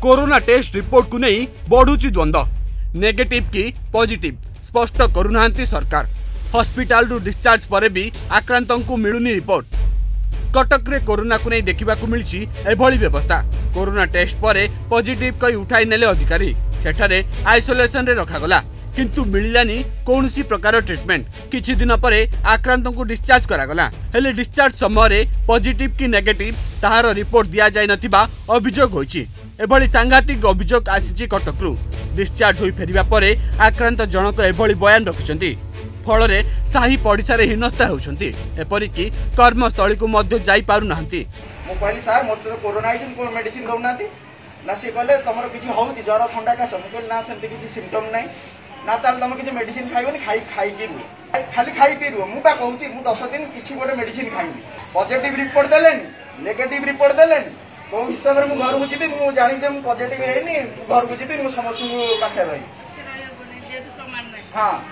Corona test report को नहीं बढ़ुची द्वंद्व। नेगेटिव कि पॉजिटिव स्पष्ट करूना सरकार। हॉस्पिटल रु डिस्चार्ज पर भी आक्रांतों को मिलुनी रिपोर्ट। कटक रे कोरोना को नहीं देखा मिली एभली व्यवस्था। कोरोना टेस्ट पर पॉजिटिव कही उठाई नेले अधिकारी। सेठारे आइसोलेशन रे रखागला किंतु मिललानी कौनसी प्रकार ट्रीटमेंट। किछि दिन पर आक्रांतों को डिस्चार्ज करागला। हेले डिस्चार्ज समय पॉजिटिव कि नेगेटिव ताहार रिपोर्ट दिया जाय नथिबा अभियोग होइछि। एभली सांघातिक अभियोग आसीछि कटकरू। डिस्चार्ज होई फेरिबा परे आक्रांत जनक एभली बयान रखिसंती। फल साही पड़िशा हीनस्था होती। एपरिकी कर्मस्थली को मध्य जाई पारु नाहंती। मु कहली सर मोर तो कोरोना आइछ को मेडिसिन दउनाती ना से कहले तमरो किछि होउती जर ठंडा का सम कहले ना सेमती किछि सिम्पटम नै ना ताल तुम किछि मेडिसिन खाइबनी खाई कि खाली खाई पी रुह। मु बा कहूची मु 10 दिन किछि गोटे मेडिसिन खाइबी। पॉजिटिव रिपोर्ट देलेनी नेगेटिव रिपोर्ट देलेनी को हिसाब रे मु घर को जिबी। मु जानि जे मु पॉजिटिव हेनी घर को जिबी। मु समस्त पाखे रही। हां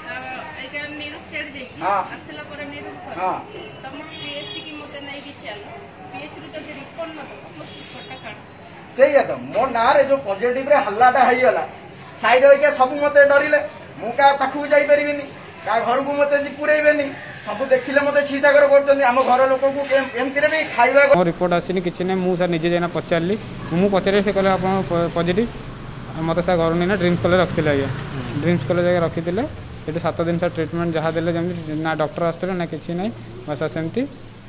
तो मो ना रे जो पॉजिटिव रे हल्लाटा हैगला साइड होइके सब मते डरिले। मु का पाखु जाई परिबिनी का घर को मते पुरैबेनी सब देखिले मते छीटा कर करतनी। हम घर लोक को एमति रे भी खाइबा रिपोर्ट आसीनी किछि नै। मु सर निजे जेना पचारली मु पचारे से कहले आपण पॉजिटिव मते सर घर नेना ड्रीम्स कॉलेज रखथिले। आया ड्रीम्स कॉलेज जगह रखिथिले। ये 7 दिन से ट्रीटमेंट जहाँ देले जमी ना डॉक्टर आसते ना किसी ना बस सेमती।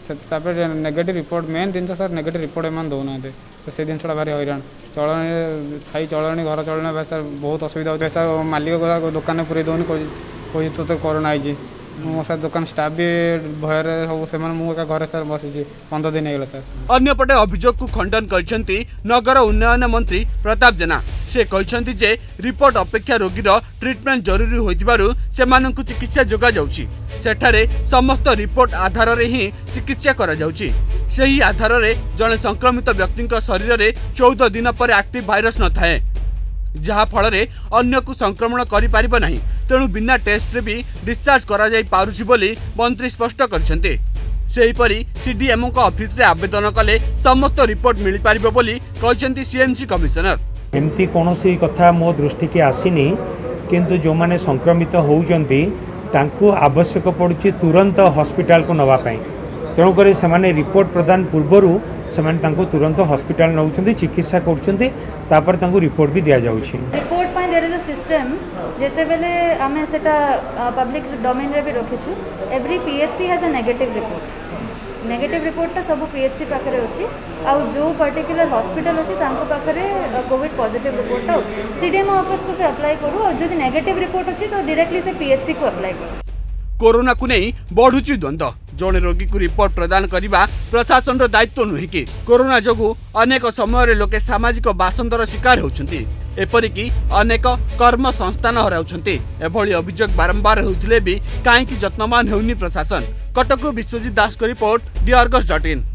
नेगेटिव रिपोर्ट मेन दिन सर नेगेटिव रिपोर्ट एम दौना तो से जिनसा भारी हैरान चलन साई चलनी घर चलने भाई सर बहुत असुविधा होता है। सर मालिक दुकान पूरे दौनी कही तो कोरोना आई मो सर दुकान स्टाफ भी भय सब घर सर बसी 15 दिन होगा सर। अन्यपटे अभियोग को खंडन करछंती नगर उन्नयन मंत्री प्रताप जेना। से कहछंती जे रिपोर्ट अपेक्षा रोगीर ट्रीटमेंट जरूरी होइतिबारु सेमानंकु चिकित्सा जोगा जाउची। सेठारे समस्त रिपोर्ट आधार रे ही चिकित्सा करा जाउची। सेही आधार रे जने संक्रमित व्यक्ति शरीर रे 14 दिन पर एक्टिव वायरस न थाए जहा फल रे अन्य को संक्रमण करि परिबो नाही। तेणु बिना टेस्ट रे भी डिस्चार्ज करा जाई पारुची बोली मंत्री स्पष्ट करछंती। सेहीपरि सीडीएमओ को ऑफिस रे आवेदन कले समस्त रिपोर्ट मिली पारिबो बोली कहछंती सीएमसी कमिश्नर। एमती कौनसी कथा मो दृष्टि की आसीनी किंतु जो माने संक्रमित होउचंती तांकु आवश्यक पड़ुची तुरंत हॉस्पिटल को नवा पाई। तेणुक से रिपोर्ट प्रदान पूर्वरु से तुरंत हॉस्पिटल नौचंती चिकित्सा करछंती तापर तांकु रिपोर्ट भी दिया जाउची। रिपोर्ट पाई देयर इज अ सिस्टम जेते बेले आमे सेटा पब्लिक डोमेन रे भी रखिछु। Every PHC has a negative report. Negative report टा सब पीएचसी पाखरे अछि आ जो पर्टिकुलर हॉस्पिटल अछि तांको पाखरे कोविड पॉजिटिव रिपोर्ट टा अछि। सीडीएमओ ऑफिस को से अप्लाई करू और जदि नेगेटिव रिपोर्ट अछि तो डायरेक्टली से पीएचसी को अप्लाई करू। कोरोना को नहीं बढ़ुची द्वंद्व। जड़े रोगी को रिपोर्ट प्रदान करने प्रशासन दायित्व नुहे कि कोरोना जोगु अनेक समय लोके सामाजिक बासंदर शिकार होउछंती। एपरिकी अनेक कर्म संस्थान हराउछंती। एभली अभियोग बारंबार होउथिले भी काहेकि यत्नवान हेउनी प्रशासन। कटकरू विश्वजीत दास को रिपोर्ट दी अर्गस.in।